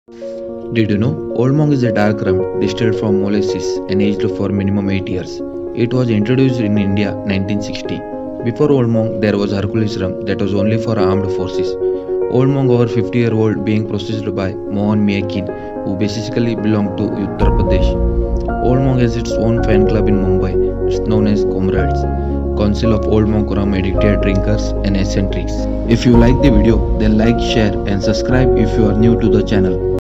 Did you know Old Monk is a dark rum distilled from molasses and aged for minimum 8 years. It was introduced in India 1960. Before Old Monk, there was Hercules rum that was only for armed forces. Old Monk, over 50-year-old, being processed by Mohan, who basically belonged to Uttar Pradesh. Old Monk has its own fan club in Mumbai. It's known as Comrades, Council of Old Monk Rum addicted drinkers and eccentrics. If you like the video, then like, share and subscribe if you are new to the channel.